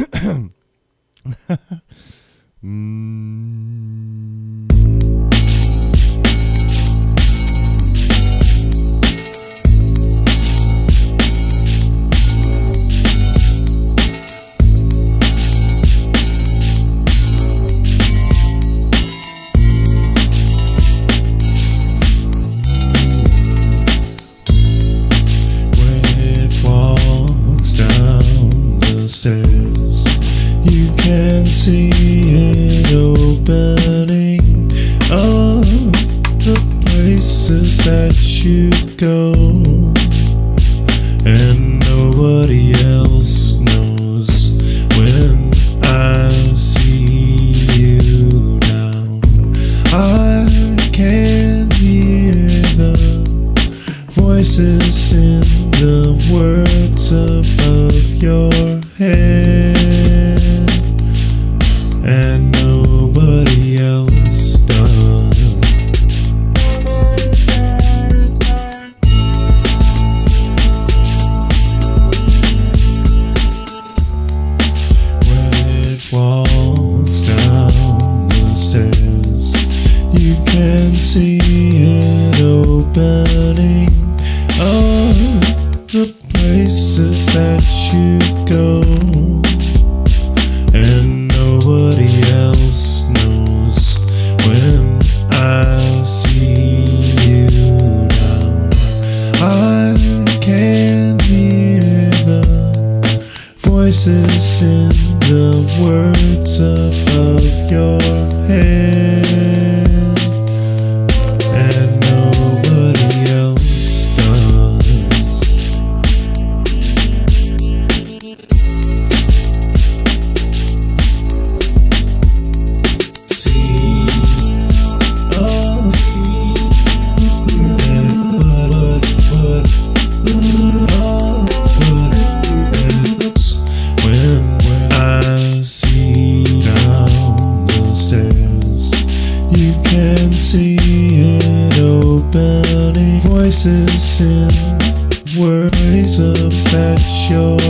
You can see it opening up the places that you go, and nobody else knows when I see you now. I can hear the voices in the words above your head, and nobody else does. When it walks down the stairs, you can see it opening up the places that you go, and nobody else knows when I see you now. I can hear the voices in the words above your head, and nobody else does. You can see it opening, voices in words of that you're